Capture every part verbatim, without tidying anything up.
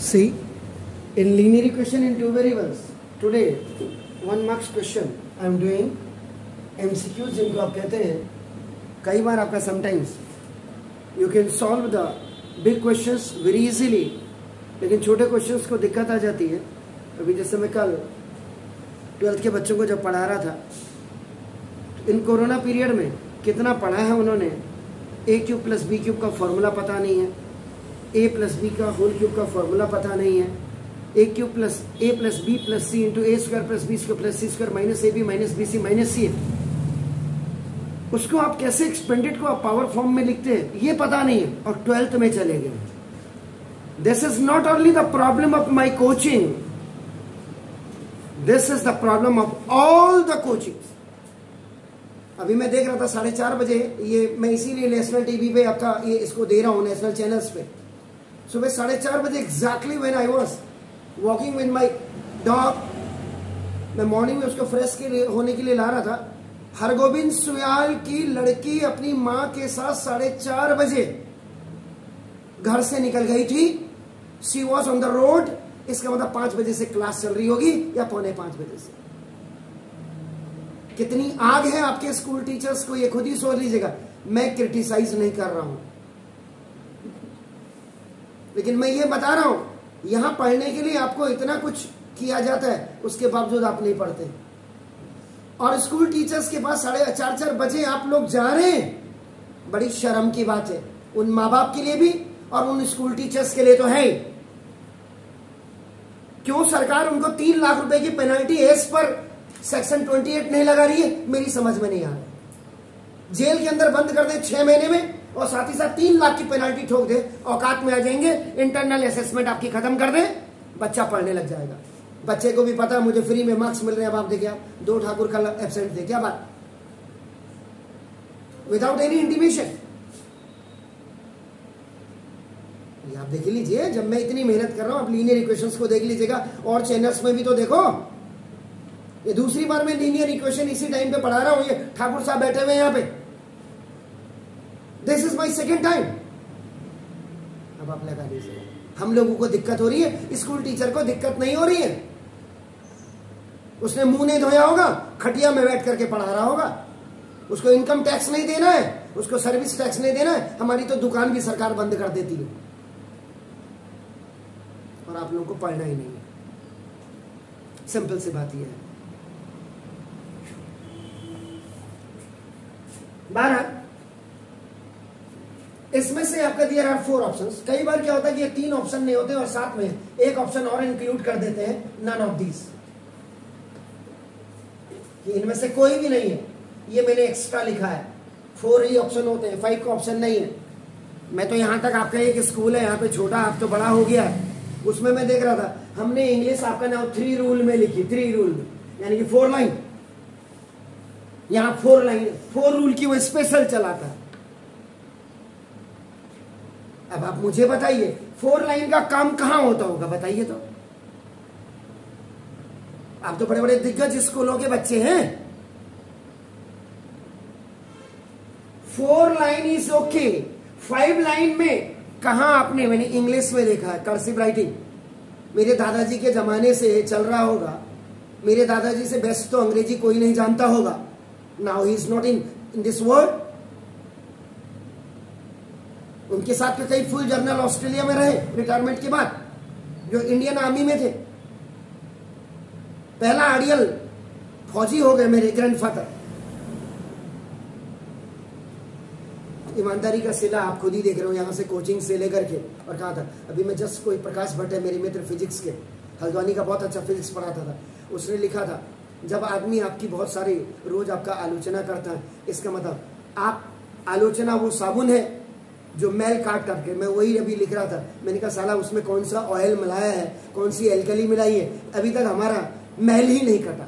See, in linear equation in two variables, today one marks question I am doing M C Qs जिनको आप कहते हैं कई बार आपका sometimes you can solve the big questions very easily, लेकिन छोटे questions को दिक्कत आ जाती है। अभी जैसे मैं कल ट्वेल्थ के बच्चों को जब पढ़ा रहा था, इन कोरोना पीरियड में कितना पढ़ा है उन्होंने, A cube plus B cube का फॉर्मूला पता नहीं है, ए प्लस बी का होल क्यूब का फॉर्मूला पता नहीं है, A cube plus A plus B plus C into A square plus B square plus C square minus A B minus B C minus C, उसको आप कैसे expanded को आप पावर फॉर्म में लिखते हैं ये पता नहीं है और ट्वेल्थ में चले गए। This is not only the problem of my coaching, this is the problem of all the coaching. अभी मैं देख रहा था साढ़े चार बजे, ये मैं इसीलिए नेशनल टीवी पे आपका ये इसको दे रहा हूं, नेशनल चैनल्स पे। सुबह साढ़े चार बजे exactly when I was walking with my dog, मैं मॉर्निंग में उसको फ्रेश के लिए होने के लिए ला रहा था, हरगोविंद सुयाल की लड़की अपनी मां के साथ साढ़े चार बजे घर से निकल गई थी। She was on the road, इसका मतलब पांच बजे से क्लास चल रही होगी या पौने पांच बजे से। कितनी आग है आपके स्कूल टीचर्स को, ये खुद ही सोच लीजिएगा। मैं क्रिटिसाइज नहीं कर रहा हूं, लेकिन मैं ये बता रहा हूं यहां पढ़ने के लिए आपको इतना कुछ किया जाता है, उसके बावजूद आप नहीं पढ़ते। और स्कूल टीचर्स के पास साढ़े चार चार बजे आप लोग जा रहे हैं, बड़ी शर्म की बात है उन माँ बाप के लिए भी और उन स्कूल टीचर्स के लिए तो है ही। क्यों सरकार उनको तीन लाख रुपए की पेनल्टी एस पर सेक्शन अट्ठाईस नहीं लगा रही है, मेरी समझ में नहीं आ रहा। जेल के अंदर बंद कर दे छह महीने में और साथ ही साथ तीन लाख की पेनल्टी ठोक दे, औकात में आ जाएंगे, इंटरनल असेसमेंट आपकी खत्म कर दे, बच्चा पढ़ने लग जाएगा। बच्चे को भी पता है मुझे फ्री में मार्क्स मिल रहे हैं, अब आप देखिए आप दो ठाकुर कल एब्सेंट थे, क्या बात, विदाउट एनी इंटीमेशन। आप देख लीजिए, जब मैं इतनी मेहनत कर रहा हूं, आप लीनियर इक्वेशंस को देख लीजिएगा और चैनल्स में भी तो देखो। ये दूसरी बार मैं लीनियर इक्वेशन इसी टाइम पे पढ़ा रहा हूं, ये ठाकुर साहब बैठे हुए यहां पे, this is my second time. अब आप लगा दीजिए, हम लोगों को दिक्कत हो रही है, स्कूल टीचर को दिक्कत नहीं हो रही है। उसने मुंह नहीं धोया होगा, खटिया में बैठ करके पढ़ा रहा होगा, उसको इनकम टैक्स नहीं देना है, उसको सर्विस टैक्स नहीं देना है। हमारी तो दुकान भी सरकार बंद कर देती है और आप लोगों को पढ़ना ही नहीं है। सिंपल सी बात यह है। बारह, इसमें से आपका दिया रहा फोर ऑप्शंस। कई बार क्या होता है कि ये तीन ऑप्शन नहीं होते और साथ में एक ऑप्शन और इंक्लूड कर देते हैं, नन ऑफ दीज, कि इनमें से कोई भी नहीं है, ये मैंने एक्स्ट्रा लिखा है। फोर ही ऑप्शन होते हैं, फाइव का ऑप्शन नहीं है। मैं तो यहां तक, आपका एक स्कूल है यहाँ पे छोटा, आप तो बड़ा हो गया है, उसमें मैं देख रहा था हमने इंग्लिश आपका नाम थ्री रूल में लिखी, थ्री रूल में यानी कि फोर लाइन, यहां फोर लाइन, फोर रूल की वो स्पेशल चलाता है। अब आप मुझे बताइए फोर लाइन का काम कहां होता होगा, बताइए तो। आप तो बड़े बड़े दिग्गज स्कूलों के बच्चे हैं। Four line is okay, five line में कहां आपने, मैंने इंग्लिश में देखा है कर्सिव राइटिंग, मेरे दादाजी के जमाने से चल रहा होगा। मेरे दादाजी से बेस्ट तो अंग्रेजी कोई नहीं जानता होगा। Now he is not in in this world. उनके साथ के कई फुल जर्नल ऑस्ट्रेलिया में रहे रिटायरमेंट के बाद, जो इंडियन आर्मी में थे। पहला आर्डियल फौजी हो गए मेरे ग्रैंडफादर। ईमानदारी का सिला आप खुद ही देख रहे हो, यहां से कोचिंग से लेकर के। और कहा था अभी मैं जस्ट, कोई प्रकाश भट्ट है मेरे मित्र फिजिक्स के, हल्द्वानी का बहुत अच्छा फिजिक्स पढ़ाता था, उसने लिखा था जब आदमी आपकी बहुत सारी रोज आपका आलोचना करता है, इसका मतलब आप आलोचना वो साबुन है जो मैल काट करके, मैं वही अभी लिख रहा था, मैंने कहा साला उसमें कौन सा ऑयल मिलाया है, कौन सी एल्कली मिलाई है, अभी तक हमारा मैल ही नहीं कटा।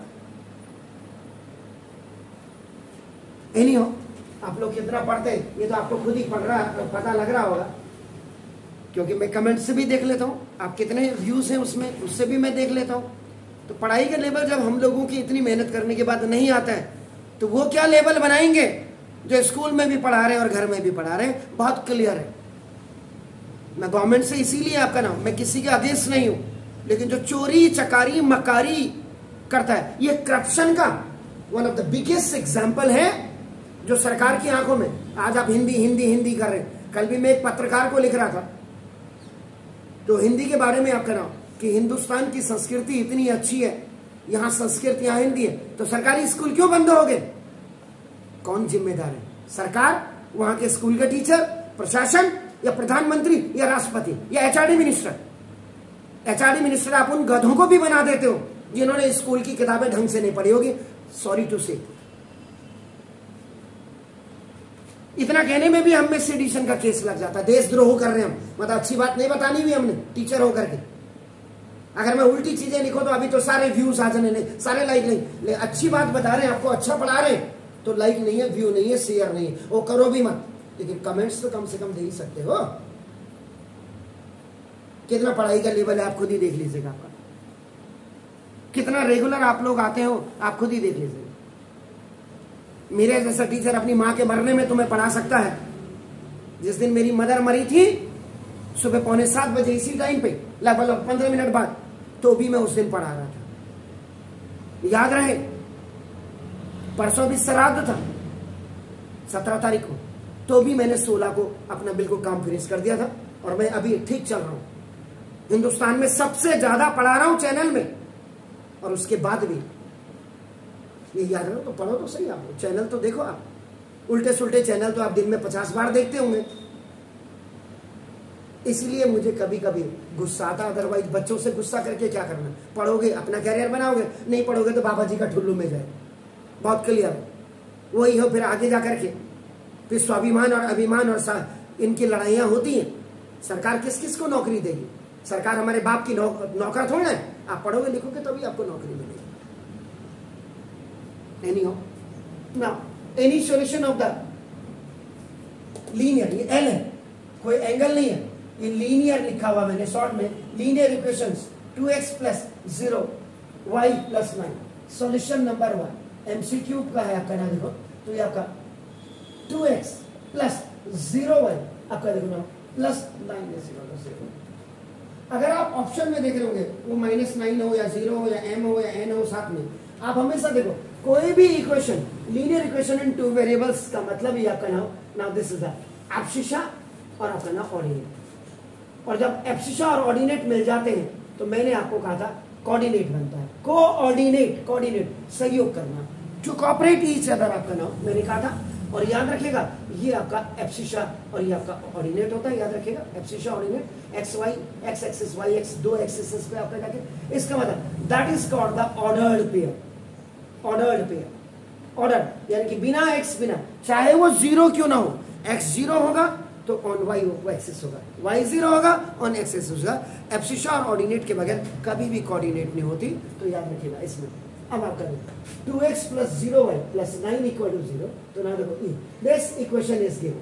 एनी हो, आप लोग कितना पढ़ते हैं ये तो आपको खुद ही पढ़ रहा पता लग रहा होगा, क्योंकि मैं कमेंट से भी देख लेता हूँ आप कितने व्यूज हैं उसमें, उससे भी मैं देख लेता हूँ। तो पढ़ाई का लेवल जब हम लोगों की इतनी मेहनत करने के बाद नहीं आता है, तो वो क्या लेवल बनाएंगे जो स्कूल में भी पढ़ा रहे हैं और घर में भी पढ़ा रहे हैं। बहुत क्लियर है। मैं गवर्नमेंट से इसीलिए आपका नाम, मैं किसी के अगेंस्ट नहीं हूं, लेकिन जो चोरी चकारी मकारी करता है, ये करप्शन का one of the biggest example है जो सरकार की आंखों में। आज आप हिंदी हिंदी हिंदी कर रहे हैं। कल भी मैं एक पत्रकार को लिख रहा था तो हिंदी के बारे में आप कह रहा हूं कि हिंदुस्तान की संस्कृति इतनी अच्छी है, यहां संस्कृत यहां हिंदी है, तो सरकारी स्कूल क्यों बंद हो गए? कौन जिम्मेदार है? सरकार, वहां के स्कूल के टीचर, प्रशासन, या प्रधानमंत्री, या राष्ट्रपति, या एचआरडी मिनिस्टर? एचआरडी मिनिस्टर आप उन गधों को भी बना देते हो जिन्होंने स्कूल की किताबें ढंग से नहीं पढ़ी होगी। सॉरी टू से, इतना कहने में भी हम में सेडिशन का केस लग जाता है। देशद्रोह कर रहे हैं हम, मतलब अच्छी बात नहीं बतानी हुई हमने टीचर होकर के। अगर मैं उल्टी चीजें लिखो तो अभी तो सारे व्यूज आ जाने नहीं, सारे लाइक नहीं, ले अच्छी बात बता रहे हैं, आपको अच्छा पढ़ा रहे हैं तो लाइक नहीं है, व्यू नहीं है, शेयर नहीं है, वो करो भी मत, लेकिन कमेंट्स तो कम से कम दे ही सकते हो। कितना पढ़ाई का लेवल है आप खुद ही देख लीजिएगा, आपका कितना रेगुलर आप लोग आते हो आप खुद ही देख लीजिएगा। मेरे जैसा टीचर अपनी माँ के मरने में तुम्हें पढ़ा सकता है। जिस दिन मेरी मदर मरी थी सुबह पौने सात बजे इसी टाइम पे, लगभग पंद्रह मिनट बाद, तो भी मैं उस दिन पढ़ा रहा था। याद रहे, परसों भी श्राद्ध था सत्रह तारीख को, तो भी मैंने सोलह को अपना बिल्कुल काम फिनिश कर दिया था और मैं अभी ठीक चल रहा हूं। हिंदुस्तान में सबसे ज्यादा पढ़ा रहा हूं चैनल में, और उसके बाद भी ये याद रहो तो पढ़ो तो सही। आप चैनल तो देखो, आप उल्टे सुल्टे चैनल तो आप दिन में पचास बार देखते होंगे। इसलिए मुझे कभी कभी गुस्सा आता, अदरवाइज बच्चों से गुस्सा करके क्या करना? पढ़ोगे अपना कैरियर बनाओगे, नहीं पढ़ोगे तो बाबा जी का ठुल्लू में जाए। बहुत क्लियर, वही हो। फिर आगे जाकर के फिर स्वाभिमान और अभिमान और इनकी लड़ाइयां होती हैं। सरकार किस किस को नौकरी देगी? सरकार हमारे बाप की नौ, नौकर थोड़ा है। आप पढ़ोगे लिखोगे तभी तो आपको नौकरी मिलेगी। Anyhow now, any solution of the linear, ये एल है, कोई एंगल नहीं है, ये लीनियर लिखा हुआ मैंने शॉर्ट में, linear equations two x plus zero y plus nine. Solution number one MCQ का है आपका ना, देखो तो ये आपका two x plus zero y आपका देखो ना प्लस नाइन जीरो। अगर आप ऑप्शन में देख रहे होंगे वो माइनस नाइन हो या जीरो हो या एम हो या एन हो साथ में, आप हमेशा देखो कोई भी equation, linear equation in two variables का मतलब ही आपका now now this is the abscissa और आपका नाउ ऑर्डिनेट। और जब एब्सिशा और ऑर्डिनेट मिल जाते हैं तो मैंने आपको कहा था कोऑर्डिनेट बनता है। कोऑर्डिनेट, कोऑर्डिनेट सहयोग करना, टू कोऑपरेट ईच अदर आपका नाउ मैंने कहा था। और याद रखिएगा ये आपका एब्सिशा और ये आपका ऑर्डिनेट होता है, याद रखिएगा abscissa ordinate, x y, x axis y x, दो एक्सिस पे आपका जाके, इसका मतलब that is called the ordered pair. Ordered pair, order यानी कि बिना एक्स बिना, चाहे वो जीरो क्यों ना हो, एक्स जीरो होगा तो ऑन वाई वो एक्सिस होगा, वाई जीरो होगा ऑन एक्सिस होगा। एब्सिशा और ऑर्डिनेट के बगैर कभी भी कोऑर्डिनेट नहीं होती, तो याद रखिएगा इसमें। अब आप करें two x plus zero y plus nine equal to zero, तो ना देखो दिस इक्वेशन इज गिवन,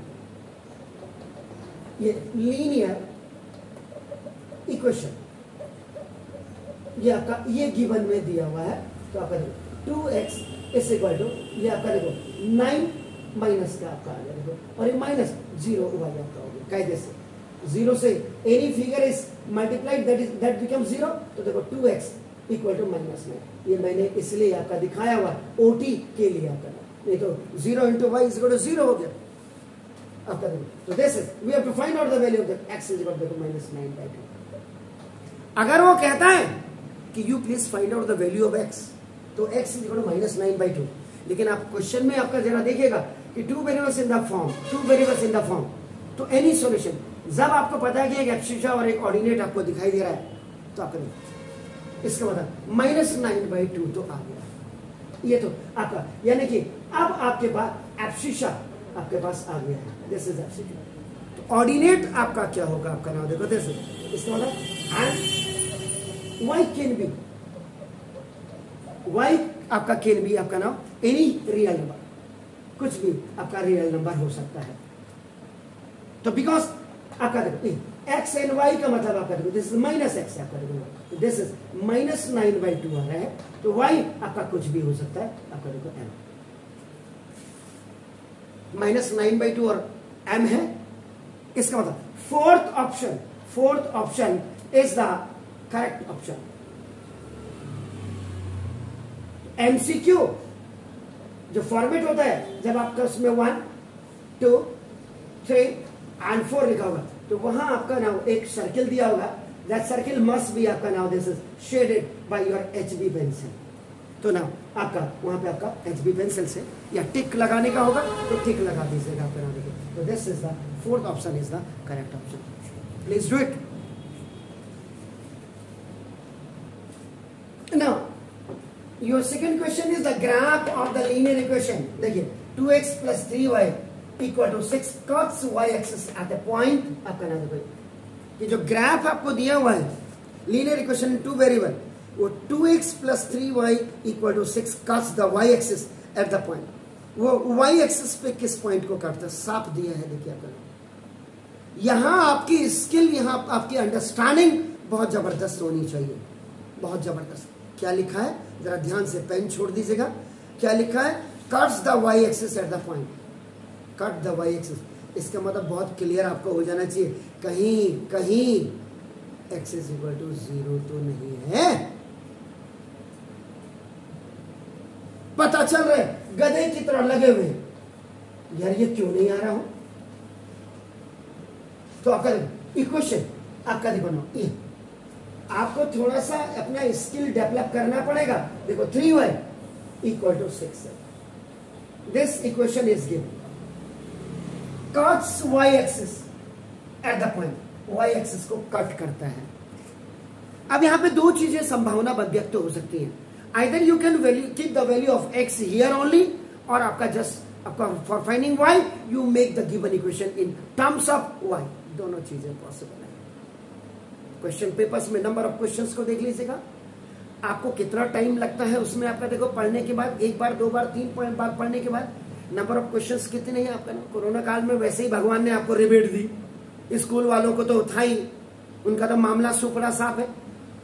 ये लीनियर इक्वेशन ये आपका ये गिवन में दिया हुआ है। तो आपका देखो two x is equal to ये आपका देखो नाइन माइनस का आपका आ गया देखो, और ये माइनस जीरो वाई आपका हो गया कायदे से। जीरो से any figure is multiplied that is that become zero, तो देखो two x equal to minus nine. ये मैंने इसलिए आपका दिखाया हुआ ओटी के लिए आपका, नहीं तो zero into y is equal to zero हो गया आपका देखो। तो this is we have to find out the value of the x is equal to minus nine by two. अगर वो कहता है कि you please find out the value of x, तो x is equal to minus nine by two. लेकिन आप question में आपका जरा देखिएगा कि two variables in the form, to variables in the form, तो एनी सॉल्यूशन जब आपको पता है कि एक एब्सिशा और एक ऑर्डिनेट आपको दिखाई दे रहा है, तो आपका इसका मतलब माइनस नाइन बाई टू तो आ गया। ये तो आपका यानी कि अब आपके पास एब्सिशा आपके पास आ गया है, दिस इज एब्सिशा। तो ऑर्डिनेट आपका क्या होगा आपका नाम देखो, दिस इज इसका मतलब and y can be, y आपका कैन बी आपका नाम एनी रियल नंबर, कुछ भी आपका रियल नंबर हो सकता है। तो बिकॉज आपका देखो एक्स एंड वाई का मतलब आपका देखो दिस इज माइनस एक्स आपका देखो, this is minus nine by two आ रहा है, तो वाई आपका कुछ भी हो सकता है आपका देखो m, minus nine by two और एम है, इसका मतलब fourth option, fourth option is the correct option. MCQ जो फॉर्मेट होता है, जब आपका उसमें one two three and four लिखा होगा, तो वहां आपका नाउ एक सर्किल दिया होगा, दैट सर्किल मस्ट बी आपका now this is shaded by your HB pencil. तो नाउ आपका वहां पे आपका एचबी पेंसिल से या टिक लगाने का होगा तो टिक लगा दीजिएगा आपका नाउ देखिए। तो this is the fourth option is the correct option. Please do it now. Your second question is the graph of the linear equation. देखिए two x plus three y equal to six cos y axis at the point, आपका ना देखो कि जो graph आपको दिया हुआ है लीनियर इक्वेशन टू वेरिएबल, वो two x plus three y equal to six cos the y axis at the point, वो y axis पे किस पॉइंट को काटता है साफ दिया है। देखिए आपका यहां आपकी स्किल, यहां आपकी अंडरस्टैंडिंग बहुत जबरदस्त होनी चाहिए, बहुत जबरदस्त। क्या लिखा है जरा ध्यान से पेन छोड़ दीजिएगा। क्या लिखा है? Cuts the y axis at the point, cut the y axis. इसका मतलब बहुत क्लियर आपको हो जाना चाहिए, कहीं कहीं एक्सिस इक्वल टू जीरो तो नहीं है। पता चल रहा है गधे की तरह लगे हुए यार, ये क्यों नहीं आ रहा हूं। तो आपका इक्वेशन आपका देखो ना, ये आपको थोड़ा सा अपना स्किल डेवलप करना पड़ेगा। देखो three y equal to six, this equation is given cuts y axis at the point, y axis को कट करता है। अब यहां पे दो चीजें संभावना व्यक्त हो सकती है, either you can value keep the value of x here only, और आपका जस्ट आपका for finding y you make the given equation in terms of y. दोनों चीजें पॉसिबल है। क्वेश्चन पेपर्स में नंबर ऑफ क्वेश्चंस को देख लीजिएगा, आपको कितना टाइम लगता है उसमें आपका देखो पढ़ने के बाद, एक बार दो बार तीन बार पढ़ने के बाद नंबर ऑफ क्वेश्चंस कितने हैं आपका ना। कोरोना काल में वैसे ही भगवान ने आपको रिबेट दी, स्कूल वालों को तो था ही, उनका तो मामला सुपड़ा साफ है।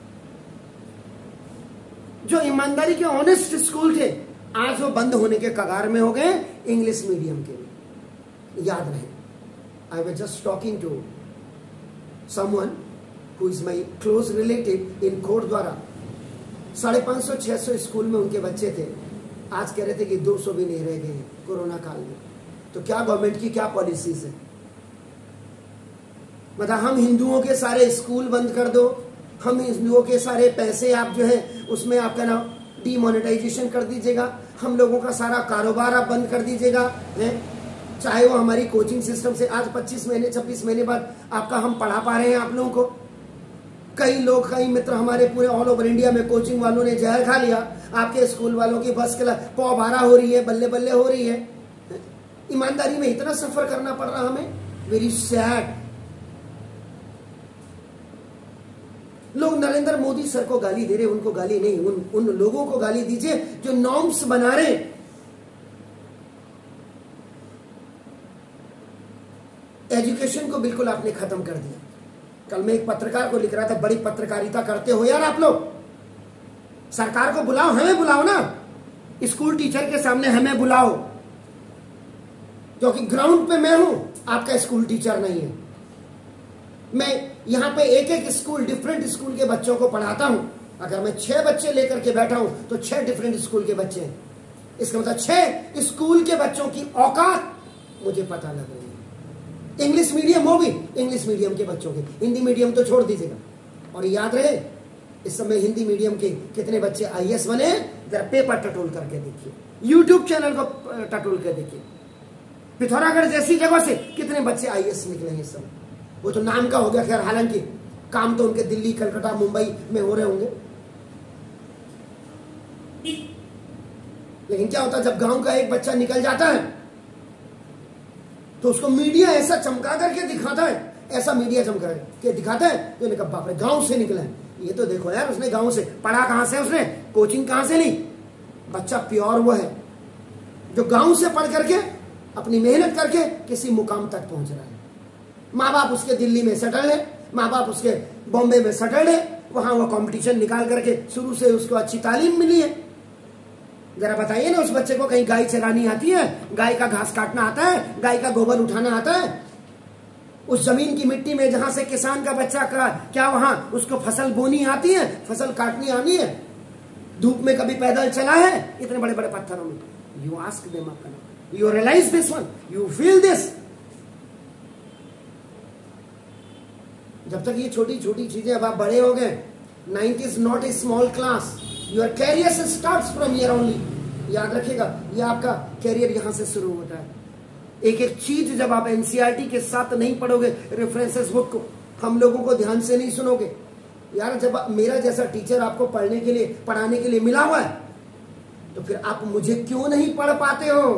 जो ईमानदारी के ऑनेस्ट स्कूल थे आज वो बंद होने के कगार में हो गए, इंग्लिश मीडियम के लिए। याद रहे, I was just talking to someone who is my close relative in कोट द्वारा, साढ़े पांच सौ छह सौ स्कूल में उनके बच्चे थे, आज कह रहे थे कि दो सौ भी नहीं रह गए हैं कोरोना काल में। तो क्या गवर्नमेंट की क्या पॉलिसीज है, मतलब हम हिंदुओं के सारे स्कूल बंद कर दो, हम हिंदुओं के सारे पैसे आप जो है उसमें आपका ना डीमोनेटाइजेशन कर दीजिएगा, हम लोगों का सारा कारोबार आप बंद कर दीजिएगा, है चाहे वो हमारी कोचिंग सिस्टम से आज पच्चीस महीने छब्बीस महीने बाद आपका हम पढ़ा पा रहे हैं आप लोगों को। कई लोग, कई मित्र हमारे पूरे ऑल ओवर इंडिया में कोचिंग वालों ने जहर खा लिया, आपके स्कूल वालों की बस के पौ बारह हो रही है, बल्ले बल्ले हो रही है। ईमानदारी में इतना सफर करना पड़ रहा हमें, वेरी सैड। लोग नरेंद्र मोदी सर को गाली दे रहे, उनको गाली नहीं, उन उन लोगों को गाली दीजिए जो नॉर्म्स बना रहे। एजुकेशन को बिल्कुल आपने खत्म कर दिया। कल मैं एक पत्रकार को लिख रहा था, बड़ी पत्रकारिता करते हो यार आप लोग, सरकार को बुलाओ, हमें बुलाओ ना, स्कूल टीचर के सामने हमें बुलाओ, क्योंकि ग्राउंड पे मैं हूं, आपका स्कूल टीचर नहीं है। मैं यहां पे एक एक स्कूल, डिफरेंट स्कूल के बच्चों को पढ़ाता हूं। अगर मैं छह बच्चे लेकर के बैठा हूं तो छह डिफरेंट स्कूल के बच्चे हैं, इसका मतलब छह स्कूल के बच्चों की औकात मुझे पता लग रही है। इंग्लिश मीडियम हो भी, इंग्लिश मीडियम के बच्चों के, हिंदी मीडियम तो छोड़ दीजिएगा। और याद रहे इस समय हिंदी मीडियम के कितने बच्चे आई ए एस बने, जरा पेपर टटोल करके देखिए, यूट्यूब चैनल को टटोल कर देखिए, पिथौरागढ़ जैसी जगह से कितने बच्चे आई ए एस निकले हैं इस समय। वो तो नाम का हो गया, खैर हालांकि काम तो उनके दिल्ली, कलकत्ता, मुंबई में हो रहे होंगे। लेकिन क्या होता है जब गांव का एक बच्चा निकल जाता है तो उसको मीडिया ऐसा चमका करके दिखाता है, ऐसा मीडिया चमका के दिखाता है तो इन्हें कहा बाप रे गांव से निकला है, ये तो देखो यार उसने गांव से पढ़ा, कहां से उसने कोचिंग कहां से ली। बच्चा प्योर वो है जो गांव से पढ़ करके अपनी मेहनत करके किसी मुकाम तक पहुंच रहा है। माँ बाप उसके दिल्ली में सेटल है, माँ बाप उसके बॉम्बे में सेटल है, वहां वो कंपटीशन निकाल करके शुरू से उसको अच्छी तालीम मिली है। जरा बताइए ना उस बच्चे को कहीं गाय चरानी आती है, गाय का घास काटना आता है, गाय का गोबर उठाना आता है, उस जमीन की मिट्टी में जहां से किसान का बच्चा का क्या वहां उसको फसल बोनी आती है, फसल काटनी आनी है, धूप में कभी पैदल चला है इतने बड़े बड़े पत्थरों में? You ask them, you realise this one, you feel this. जब तक ये छोटी छोटी चीजें, अब आप बड़े हो गए, ninth is not a small class, your career starts from here only. याद रखिएगा, ये आपका कैरियर यहां से शुरू होता है। एक एक चीज जब आप एनसीईआरटी के साथ नहीं पढ़ोगे, रेफरेंसेस बुक को, हम लोगों को ध्यान से नहीं सुनोगे यार, जब मेरा जैसा टीचर आपको पढ़ने के लिए, पढ़ाने के लिए मिला हुआ है, तो फिर आप मुझे क्यों नहीं पढ़ पाते हो?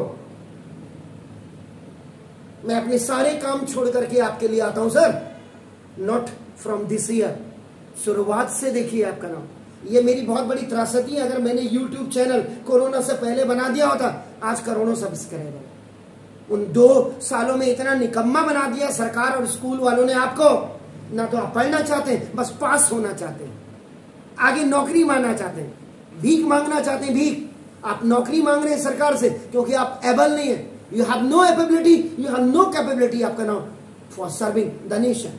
मैं अपने सारे काम छोड़ करके आपके लिए आता हूं sir, not from this year. शुरुआत से देखिए आपका नाम, ये मेरी बहुत बड़ी त्रासदी है। अगर मैंने यूट्यूब चैनल कोरोना से पहले बना दिया होता, आज करोड़ों सब्सक्राइबर। उन दो सालों में इतना निकम्मा बना दिया सरकार और स्कूल वालों ने आपको, ना तो आप पढ़ना चाहते हैं, बस पास होना चाहते हैं, आगे नौकरी मांगना चाहते हैं, भीख मांगना चाहते हैं, भीख। आप नौकरी मांग रहे हैं सरकार से क्योंकि आप एबल नहीं है, you have no ability, you have no capability आपका नाम फॉर सर्विंग द नेशन।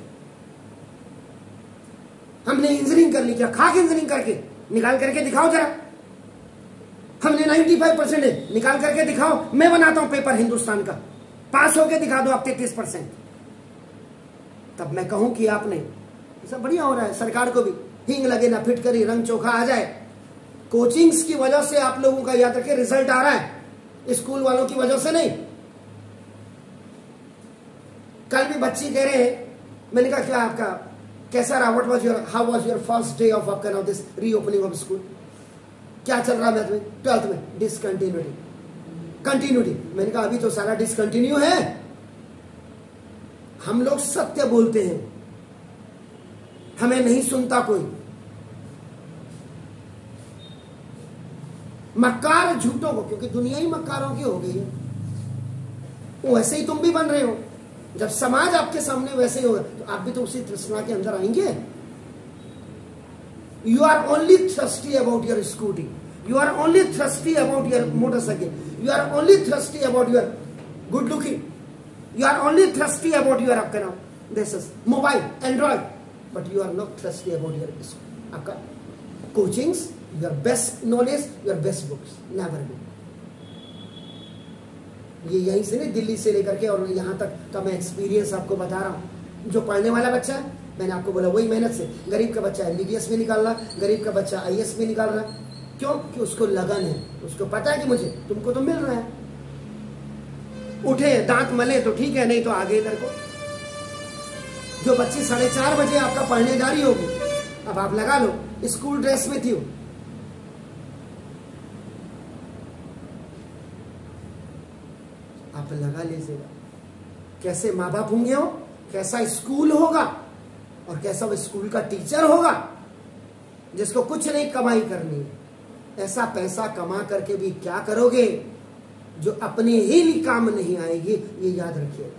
हमने इंजीनियरिंग कर ली, क्या खाक इंजीनियरिंग करके? निकाल करके दिखाओ जरा। हमने पचानवे परसेंट है, निकाल करके दिखाओ। मैं बनाता हूं पेपर हिंदुस्तान का, पास होके दिखा दो आप तैतीस परसेंट, तब मैं कहूं कि आपने सब बढ़िया हो रहा है। सरकार को भी हिंग लगे ना फिटकरी, रंग चोखा आ जाए। कोचिंग्स की वजह से आप लोगों का याद रखिए रिजल्ट आ रहा है, स्कूल वालों की वजह से नहीं। कल भी बच्ची कह रहे हैं, मैंने कहा क्या आपका कैसा रहा, what was your, how was your first day of आपका now this reopening of school, क्या चल रहा है तुम्हें ट्वेल्थ में? Discontinuity, continuity. मैंने कहा अभी तो सारा डिसकंटिन्यू है। हम लोग सत्य बोलते हैं, हमें नहीं सुनता कोई। मक्कार झूठों को, क्योंकि दुनिया ही मक्कारों की हो गई है, वैसे ही तुम भी बन रहे हो। जब समाज आपके सामने वैसे ही होगा तो आप भी तो उसी तृष्णा के अंदर आएंगे। You are only thirsty about your scooty, you are only thirsty about your motorcycle, you are only thirsty about your good looking, you are only thirsty about your आपका नाम this is mobile android, but you are not thirsty about your आपका coachings, your best knowledge, your best books, never be। ये यहीं से नहीं, दिल्ली से लेकर के और यहाँ तक का मैं एक्सपीरियंस आपको बता रहा हूँ। जो पढ़ने वाला बच्चा है, मैंने आपको बोला वही मेहनत से, गरीब का बच्चा एमबीबीएस में निकाल रहा, गरीब का बच्चा आईएएस में निकाल रहा। क्यों? कि उसको लगन है, उसको पता है कि मुझे, तुमको तो मिल रहा है। उठे दांत मले तो ठीक है, नहीं तो आगे इधर को। जो बच्ची साढ़े चार बजे आपका पढ़ने जा रही होगी, अब आप लगा लो स्कूल ड्रेस में थी, आप लगा लीजिएगा कैसे माँ बाप होंगे हो, कैसा स्कूल होगा और कैसा वो स्कूल का टीचर होगा जिसको कुछ नहीं कमाई करनी है। ऐसा पैसा कमा करके भी क्या करोगे जो अपने ही लिए काम नहीं आएगी, ये याद रखिएगा।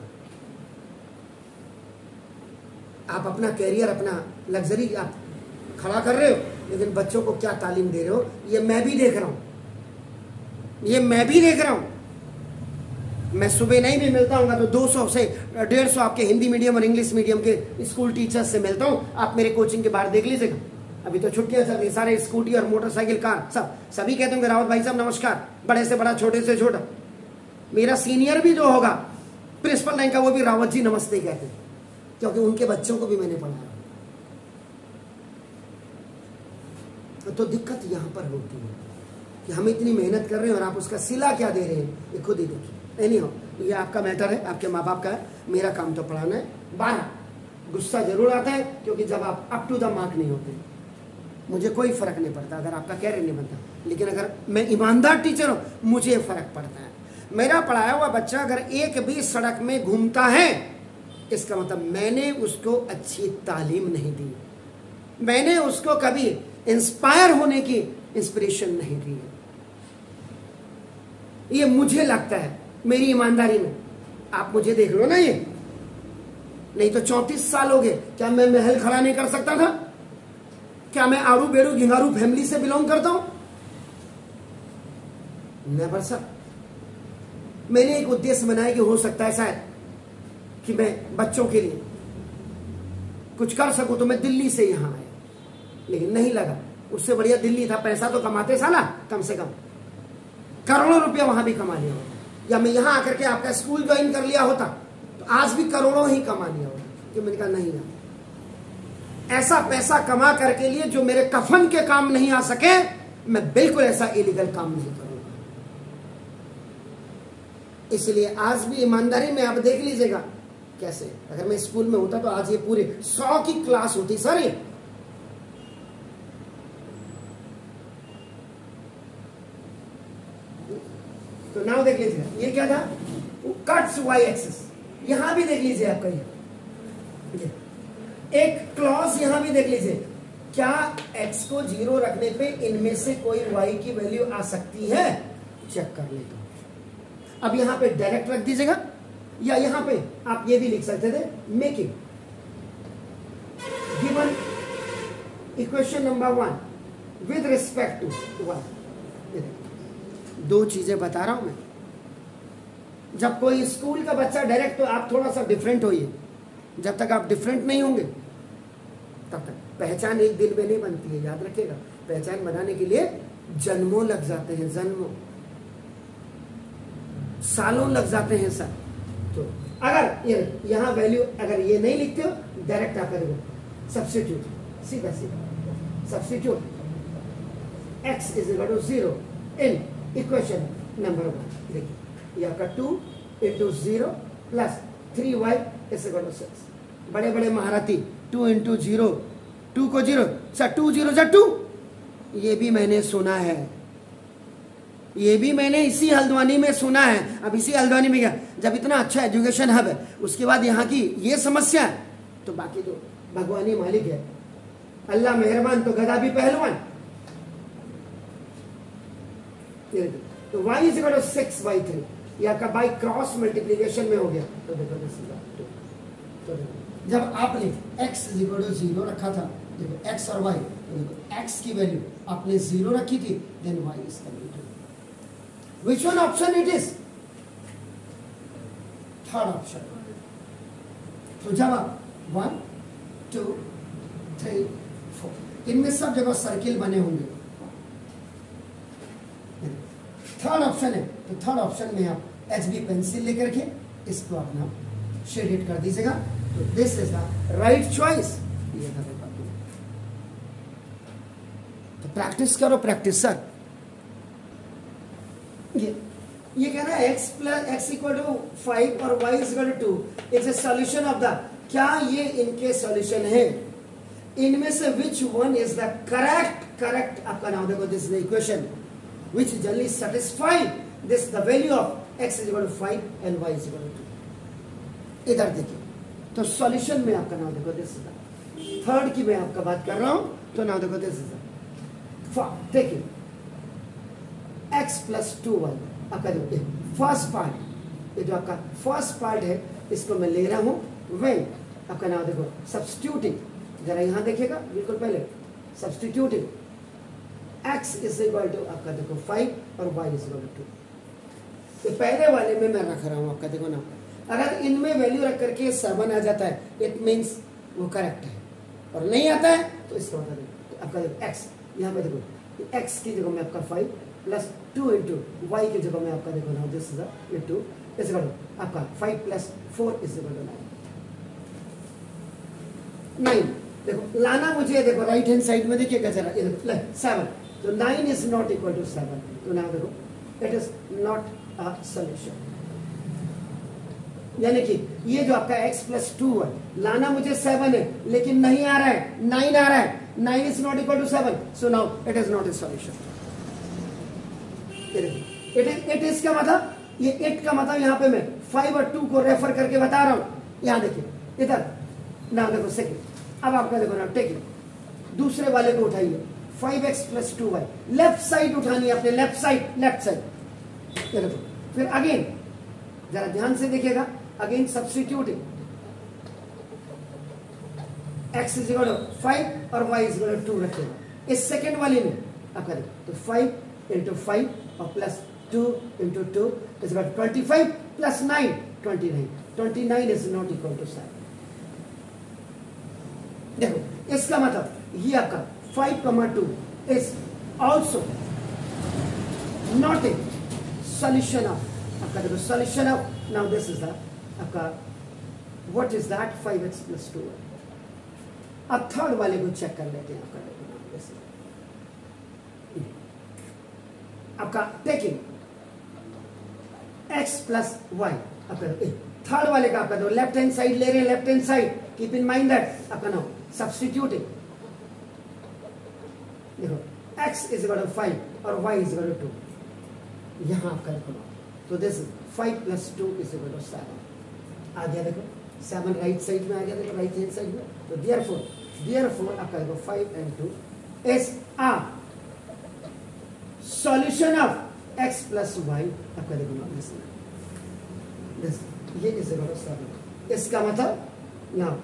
आप अपना कैरियर, अपना लग्जरी आप खड़ा कर रहे हो, लेकिन बच्चों को क्या तालीम दे रहे हो, ये मैं भी देख रहा हूं, ये मैं भी देख रहा हूं। मैं सुबह नहीं भी मिलता हूँ तो दो सौ से डेढ़ सौ आपके हिंदी मीडियम और इंग्लिश मीडियम के स्कूल टीचर्स से मिलता हूँ। आप मेरे कोचिंग के बाहर देख लीजिएगा, अभी तो छुट्टियां चल रही, सारे स्कूटी और मोटरसाइकिल कार सब सभी कहते होंगे रावत भाई साहब नमस्कार, बड़े से बड़ा छोटे से छोटा। मेरा सीनियर भी जो होगा प्रिंसिपल लाइन का, वो भी रावत जी नमस्ते कहते हैं, क्योंकि उनके बच्चों को भी मैंने पढ़ाया। तो दिक्कत यहां पर होती है कि हम इतनी मेहनत कर रहे हैं और आप उसका सिला क्या दे रहे हैं, ये खुद ही देखिए। एनी हो, ये आपका मैटर है, आपके माँ बाप का है, मेरा काम तो पढ़ाना है। बारह गुस्सा जरूर आता है क्योंकि जब आप अप टू द मार्क नहीं होते, मुझे कोई फर्क नहीं पड़ता अगर आपका कैरियर नहीं बनता, लेकिन अगर मैं ईमानदार टीचर हूं मुझे फर्क पड़ता है। मेरा पढ़ाया हुआ बच्चा अगर एक भी सड़क में घूमता है, इसका मतलब मैंने उसको अच्छी तालीम नहीं दी, मैंने उसको कभी इंस्पायर होने की इंस्पिरेशन नहीं दी। ये मुझे लगता है मेरी ईमानदारी में। आप मुझे देख लो ना, ये नहीं तो चौंतीस साल हो गए, क्या मैं महल खड़ा नहीं कर सकता था? क्या मैं आड़ू बेड़ू घिंगारू फैमिली से बिलोंग करता हूं? Never sir. मैंने एक उद्देश्य बनाया कि हो सकता है शायद कि मैं बच्चों के लिए कुछ कर सकूं तो मैं दिल्ली से यहां आया, लेकिन नहीं लगा। उससे बढ़िया दिल्ली था, पैसा तो कमाते साला, कम से कम करोड़ों रुपया वहां भी कमा लिया होता। या मैं यहां आकर के आपका स्कूल ज्वाइन कर लिया होता तो आज भी करोड़ों ही कमा लिया होता। कि मैंने कहा नहीं यार, ऐसा पैसा कमा करके लिए जो मेरे कफन के काम नहीं आ सके, मैं बिल्कुल ऐसा इलीगल काम नहीं करूंगा। इसलिए आज भी ईमानदारी में आप देख लीजिएगा कैसे, अगर मैं स्कूल में होता तो आज ये पूरे सौ की क्लास होती सर। ये तो नाउ देख लीजिए, ये क्या था, कट्स वाई एक्सिस। यहां भी देख लीजिए आपका ये एक क्लॉज, यहां भी देख लीजिए, क्या x को जीरो रखने पे इनमें से कोई y की वैल्यू आ सकती है, चेक कर लेता हूं। अब यहां पे डायरेक्ट रख दीजिएगा, या यहां पे आप ये भी लिख सकते थे, making given equation number one with respect to y। दो चीजें बता रहा हूं मैं। जब कोई स्कूल का बच्चा डायरेक्ट, तो आप थोड़ा सा डिफरेंट होइए। जब तक आप डिफरेंट नहीं होंगे तब तक पहचान एक दिन में नहीं बनती है, याद रखिएगा। पहचान बनाने के लिए जन्मों लग जाते हैं, जन्मों, सालों लग जाते हैं सर। तो अगर ये यहां वैल्यू अगर ये नहीं लिखते हो, डायरेक्ट आप करोगे सब्स्टिट्यूट, सीधा सीधा substitute x is equal to zero in equation number one. देखिए ये आपका two into zero plus three y is equal to six. बड़े बड़े महारथी टू इंटू जीरो, टू को zero sir, two zero sir two. ये भी मैंने सुना है, ये भी मैंने इसी हल्द्वानी में सुना है। अब इसी हल्द्वानी में क्या, जब इतना अच्छा एजुकेशन हब है, उसके बाद यहाँ की ये समस्या है, तो बाकी तो भगवानी मालिक है, अल्लाह मेहरबान, तो गधा भी पहलवान। तो y is equal to six by three, ये आपका बाई क्रॉस मल्टीप्लीकेशन में हो गया। तो देखो तो देखो जब आपने x is equal to zero रखा था, देखो x और y, तो देखो x की वैल्यू आपने जीरो रखी थी, then y is coming to which one option it is, third option. तो जब वन टू थ्री फोर, इनमें सब जगह सर्किल बने होंगे, थर्ड ऑप्शन है। तो थर्ड ऑप्शन में आप एच बी पेंसिल लेकर के इसको अपना शेडेड कर दीजिएगा। तो this is the right choice. ये था पेपर। तो प्रैक्टिस करो, प्रैक्टिस सर। ये ये कह रहा है x plus x equal to five और y is equal to two it's a solution of the, क्या ये इनके सॉल्यूशन है, इनमें से which one is the correct, correct आपका नाम देखो, this is the equation which generally satisfy this the value of x is equal to five and y is equal to two। इधर देखिए, तो सॉल्यूशन में आपका नाम देखो, दिस इज थर्ड की मैं आपका बात कर रहा हूं, तो नाम देखो दिस इज देखिए x प्लस टू वाई आपका देखो फर्स्ट पार्ट, ये जो आपका फर्स्ट पार्ट है इसको मैं ले रहा हूं व्हेन आपका नाम देखो सब्स्टिट्यूटिंग, जरा यहां देखिएगा बिल्कुल पहले, substituting x is equal to आपका देखो फाइव और y is equal to two. तो पहले वाले में मैं रख रहा हूं आपका देखो ना, अगर इनमें वैल्यू रख करके सेवन आ जाता है, इट मींस वो करेक्ट है, और नहीं आता है तो इसका मतलब तो आपका देखो x, यहाँ पे देखो x की जगह में आपका five plus two into y की जगह में आपका देखो ना this is two is equal to आपका five plus four is equal to nine. Nine देखो लाना मुझे, देखो राइट हैंड साइड में देखिएगा जरा, सेवन, तो nine is not equal to seven, तो ना देखो it is not a solution. यानी कि ये जो आपका x प्लस टू है, लाना मुझे सेवन है लेकिन नहीं आ रहा है, नाइन आ रहा है, nine is not equal to seven, so now it is not a solution. It is it is का मतलब, ये इट का मतलब यहाँ पे मैं फाइव और टू को रेफर करके बता रहा हूं। यहाँ देखिए इधर ना देखो सेकेंड, अब आपका देखो ना टेक दूसरे वाले को उठाइए, five x plus two y, left side उठानी है अपने, लेफ्ट साइड, लेफ्ट साइड देखो, फिर अगेन जरा ध्यान से देखिएगा, again substituting x is equal to five और y is equal to two रखेगा। इस सेकेंड वाले में आपका देखो तो फाइव इंटू फाइव और plus two into two is equal to twenty five plus nine twenty nine, twenty nine is not equal to seven. देखो इसका मतलब ये आपका five comma two is also not a solution of आपका देखो solution of now this is the आपका what is that five x plus two. अब third वाले को चेक कर लेते हैं आपका देखो this आपका टेकिंग x प्लस वाई आपका थर्ड वाले का आपका दो लेफ्ट हैंड साइड ले रहे हैं left hand side keep in mind that आपका नाउ सब्स्टिट्यूटिंग देखो x is equal to five और y is equal to two यहां आपका देखो तो this five plus two is equal to seven आ गया देखो सेवन राइट साइड में आ गया देखो राइट हैंड साइड में तो देयरफॉर देयरफॉर आपका देखो five and two is a solution of x plus y आपका देखो ना दिस ये इज इक्वल टू सेवन। इसका मतलब now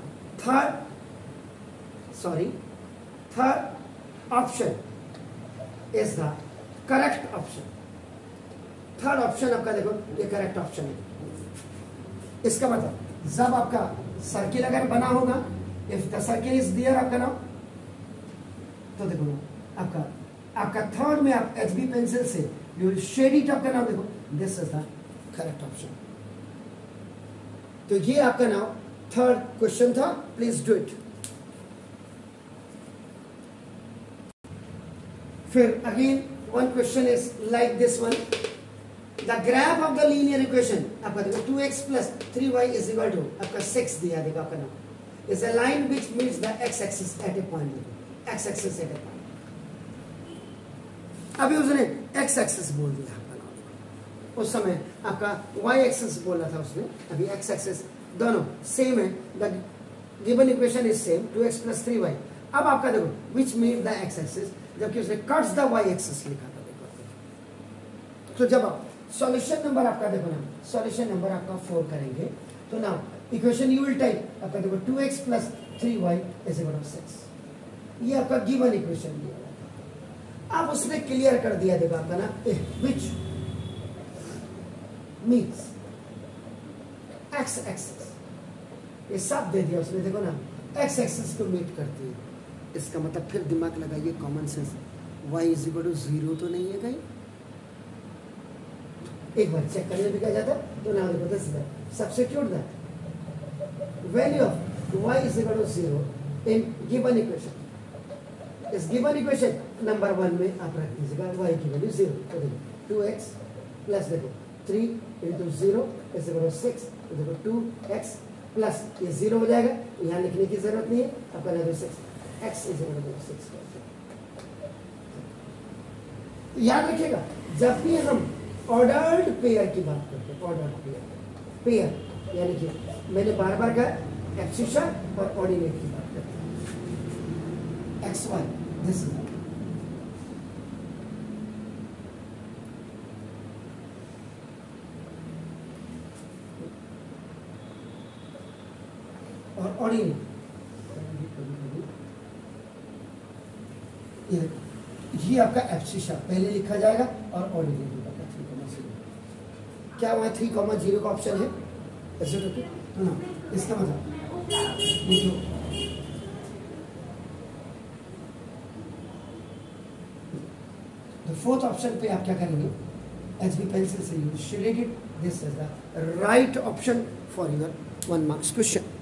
third sorry third option is the correct option. Third option आपका देखो ये करेक्ट ऑप्शन है। इसका मतलब जब आपका सर्किल अगर बना होगा if the circle is there आपका नाउ तो देखो ना आपका आपका थर्ड में आप एच बी पेंसिल से यू विल शेड इट आपका नाम देखो this is the correct option. तो ये आपका नाउ थर्ड क्वेश्चन था प्लीज डू इट। फिर again one question is like this one the graph of the linear equation आपका देखो two x plus three y is equal to आपका six दिया देखो आपका now is a line which meets the x axis at a point x axis at a point. अभी उसने x axis बोल दिया आपका नाउ उस समय आपका वाई एक्सिस बोला था उसने अभी एक्स एक्सिस दोनों सेम है the given equation is same to x plus three y. अब आपका देखो which meet the x axis जबकि उसने कट्स द वाई एक्सिस लिखा था देखो। तो जब आप सॉल्यूशन नंबर आपका देखो ना सॉल्यूशन नंबर आपका फोर करेंगे तो ना इक्वेशन यू विल टाइप आपका देखो two x plus three y is equal to six ये आपका गिवन इक्वेशन दिया हुआ। अब उसने क्लियर कर दिया देखो आपका ना विच मीन्स एक्स एक्सिस ये सब दे दिया उसने देखो ना एक्स एक्सिस को मीट करती है। इसका मतलब फिर दिमाग लगाइए common sense y is equal to zero तो नहीं है कहीं। एक बार चेक करने भी क्या जाता तो ना देखो this is substitute the value of y is equal to zero in given equation. इस गिवन इक्वेशन नंबर वन में आप रख दीजिएगा y की वैल्यू जीरो तो देखो टू एक्स प्लस देखो three into zero is equal to six तो देखो टू एक्स प्लस ये जीरो हो जाएगा यहाँ लिखने की जरूरत नहीं है आपका ना six x is equal to six. याद रखिएगा जब भी हम ऑर्डर्ड पेयर की बात करते हैं ऑर्डर्ड पेयर पेयर यानी कि मैंने बार बार कहा एब्सिशन और ऑर्डिनेट की बात करते हैं एक्स वाई दिस इज और ऑर्डिनेट ये ये आपका एब्सिशन पहले लिखा जाएगा और ऑर्डिनेट क्या वहाँ थ्री कॉमा जीरो का ऑप्शन है ऐसे करके तो ना इसका मतलब ये जो द फोर्थ ऑप्शन पे आप क्या करेंगे एच बी पेंसिल से use shaded this is the right option for your one marks question.